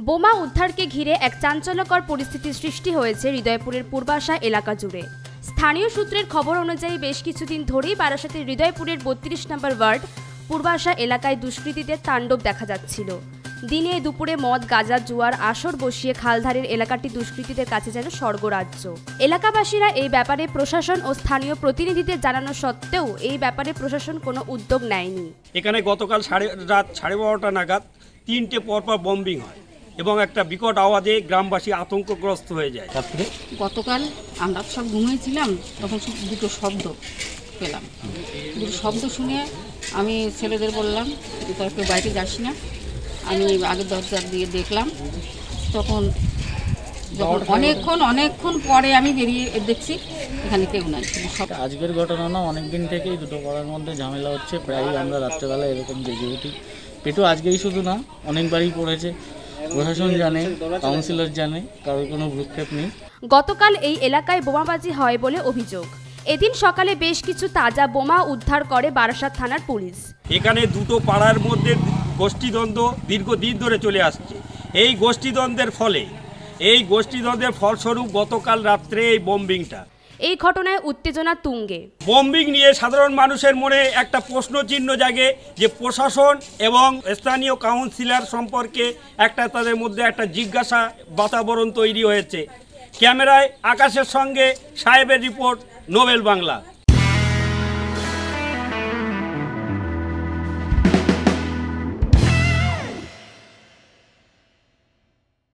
বোমা উদ্ধারকে ঘিরে এক চাঞ্চল্যকর পরিস্থিতির সৃষ্টি হয়েছে হৃদয়পুরের পূর্বাশা এলাকা জুড়ে। স্থানীয় সূত্রের খবর অনুযায়ী বেশ কিছুদিন ধরেই বারাসাতের হৃদয়পুরের ৩২ নম্বর ওয়ার্ড পূর্বাশা এলাকায় দুষ্কৃতীদের তাণ্ডব দেখা যাচ্ছিল। দিনে দুপুরে মদ গাঁজা জুয়ার আসর বসিয়ে খালধারের এলাকাটি দুষ্কৃতীদের কাছে যেন স্বর্গরাজ্য। এলাকাবাসীরা এই ব্যাপারে প্রশাসন ও স্থানীয় প্রতিনিধিদের জানানো সত্ত্বেও এই ব্যাপারে প্রশাসন কোনো উদ্যোগ নেয়নি। এখানে গতকাল রাত 12:30 নাগাদ 3টে পরপর বম্বিং হয় এবং একটা বিকট আওয়াজে গ্রামবাসী আতঙ্কগ্রস্ত হয়ে যায়। গতকাল আমরা সব ঘুমিয়েছিলাম, তখন দুটো শব্দ পেলাম। দুটো শব্দ শুনে আমি ছেলেদের বললাম তোরা কেউ বাইরে যাস না। আমি আগের দরজা দিয়ে দেখলাম, তখন যখন অনেকক্ষণ পরে আমি বেরিয়ে দেখছি এখানে কেউ নাই। আজকের ঘটনা না, অনেক দিন থেকেই দুটো পাড়ার মধ্যে ঝামেলা হচ্ছে। প্রায়ই আমরা রাত্রেবেলা এরকম জেগে উঠি। পেটু আজকেই শুধু না, অনেকবারই পড়েছে। প্রশাসন জানে, কাউন্সিলর জানে, কারোর কোনো ভ্রুক্ষেপ নেই। গতকাল এই এলাকায় বোমাবাজি হয় বলে অভিযোগ। এদিন সকালে বেশ কিছু তাজা বোমা উদ্ধার করে বারাসাত থানার পুলিশ। এখানে দুটো পাড়ার মধ্যে গোষ্ঠীদ্বন্দ্ব দীর্ঘদিন ধরে চলে আসছে। এই গোষ্ঠীদ্বন্দ্বের ফলস্বরূপ গতকাল রাত্রে এই বম্বিংটা। এই ঘটনায় উত্তেজনা তুঙ্গে। বম্বিং নিয়ে সাধারণ মানুষের মনে একটা প্রশ্নচিহ্ন জাগে যে প্রশাসন এবং স্থানীয় কাউন্সিলর সম্পর্কে তাদের মধ্যে একটা জিজ্ঞাসা বাতাবরণ তৈরি হয়েছে। ক্যামেরায় আকাশের সঙ্গে সাহেবের রিপোর্ট, নোবেল বাংলা।